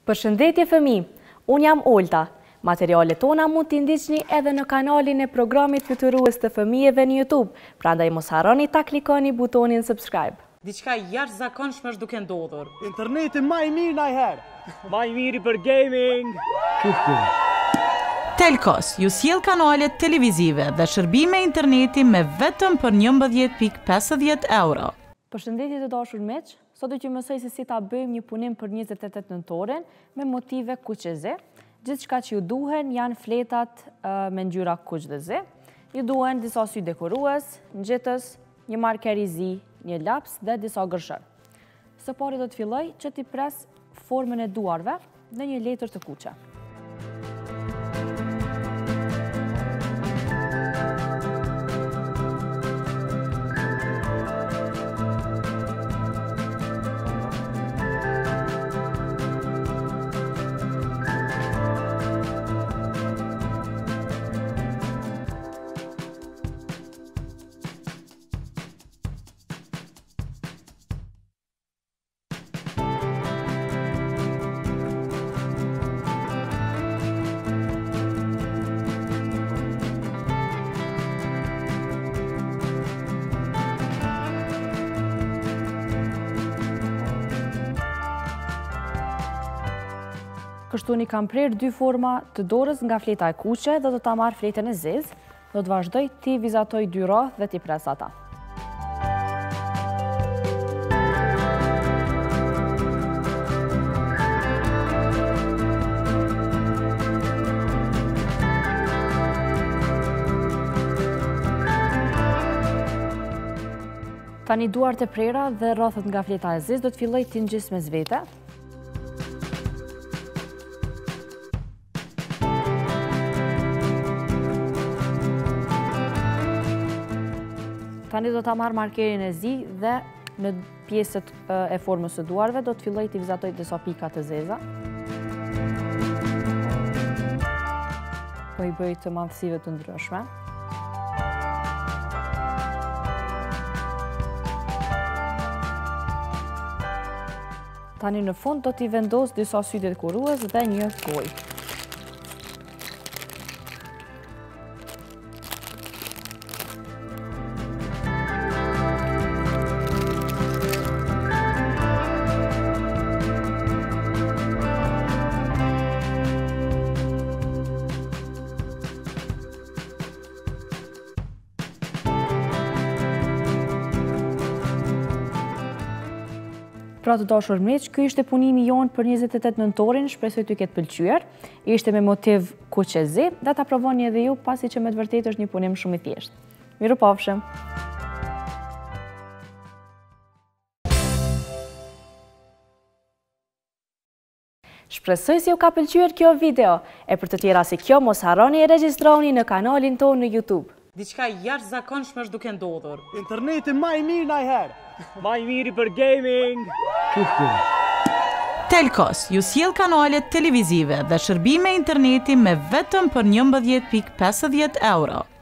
Përshëndetje fëmijë, unë jam Olta. Materialet tona mund t'i ndiqni edhe në kanalin e programit fytyrues të fëmijëve në YouTube, prandaj mos harroni ta klikoni butonin subscribe. Diçka jashtëzakonshme është duke ndodhur. Interneti më i mirë ndajherë. Më i miri për gaming. Telkos ju sjell kanalet televizive dhe shërbime interneti me vetëm për 11.50 euro. Përshëndetje të dashur miq, sot do t'ju mësoj se si ta bëjmë një punim për 28 nëntoren me motive kuqeze. Gjithçka që ju duhen janë fletat me ngjyra kuq dhe zi. Ju duhen disa sy dekorues, ngjitës, një marker i zi, një laps dhe disa gërshër. Së pari do të filloj që t'i pres formën e duarve në një letër të kuqe. Kështu një kam prerë 2 forma të dorës nga fleta e kuqe dhe do ta marr fletën e zezë. Do të vazhdoj t'i vizatoj 2 radhë dhe t'i pres ata. Tani duart e prera dhe rrothët nga fleta e zezë do të filloj t'i ngjis mes vete. Tani do ta marr markerin e zi dhe në pjesët e formës së duarve do të filloj t'i vizatoj disa pika të zeza. Po i bëj të madhësive të ndryshme. Tani në fund do t'i vendos disa sy dekorues dhe një gojë. Pra të dashur miq, ky ishte punimi jon për 28 nëntorin, shpresoj t'ju ketë pëlqyer. Ishte me motiv kuq e zi, dhe ta provoni edhe ju pasi që me të vërtetë është një punim shumë i thjeshtë. Mirupafshim. Shpresoj se ju ka pëlqyer kjo video. E për të tjera si kjo, mos harroni e regjistroni në kanalin tonë në YouTube. Diçka jashtëzakonshme është duke ndodhur. Interneti më i mirë ndajherë. Më i miri për gaming. Telkos ju sjell kanalet televizive dhe shërbime interneti me vetëm për 11.50 euro.